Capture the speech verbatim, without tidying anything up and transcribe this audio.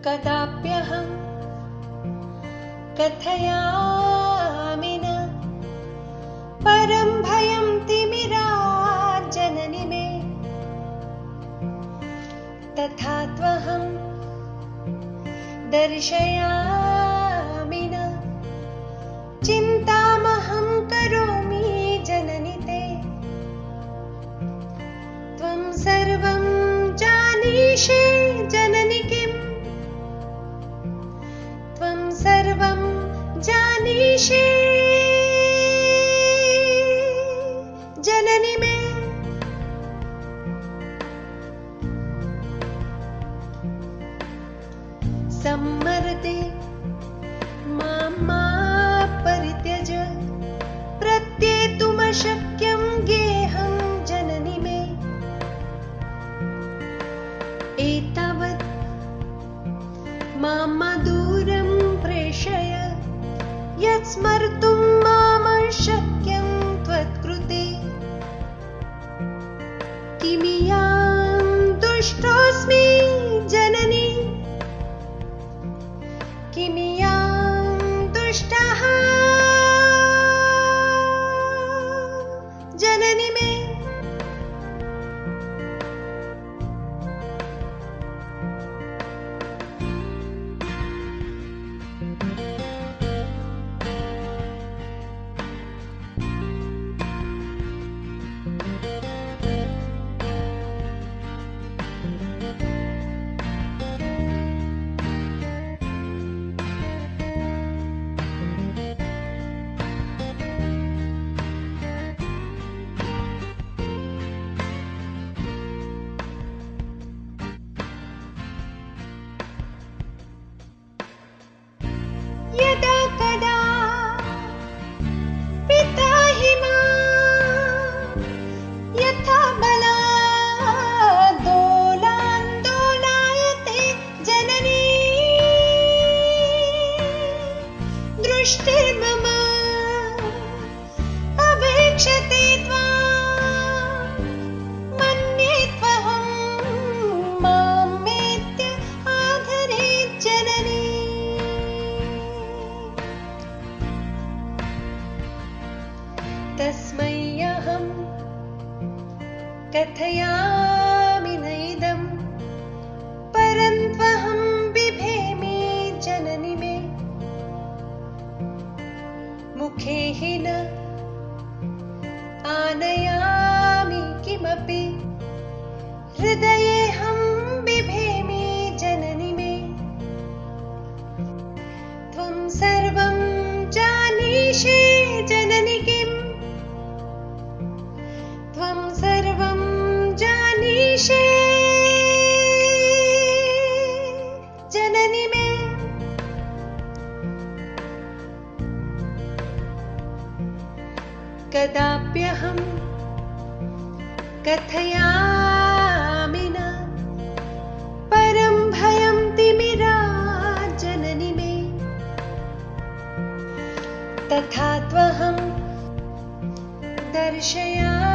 कदाप्यहं कथयामि न परं भयं तिमिरात् जननि मे। तथा त्वहं दर्शयामि न चिन्तामहं करोमि जननि ते। त्वं सर्वं जानीषि जननि किम्? त्वं सर्वं जानीषि जननि मे। सम्मर्दे मां मा परित्यज प्रत्येतुमशक्यं गेहं जननि मे। एतावत् मां मा दूरं प्रेषय यत् स्मर्तुं मामशक्यं त्वत्कृते। किमियां दुष्टोऽस्मि जननि? किमियां दुष्टः जननि मे? यदा कदा पिता हि मां यथा बलात् दोलान्दोलयते जननी। दृष्टिर्मम अवेक्षते त्वां मन्ये त्वहं मां मेत्य आधरेत् जननी। तस्मै अहं कथयामि नैदं परं त्वहं बिभेमि जननि मे। मुखे हि न आनयामि किमपि हृदयेऽहं बिभेमि जननि मे। त्वं सर्वं जानीषि जननि किम्? त्वं सर्वं जानीषि जननि मे। कदाप्यहं कथयामि न परं भयं तिमिरात् जननि मे। तथा त्वहं दर्शयामि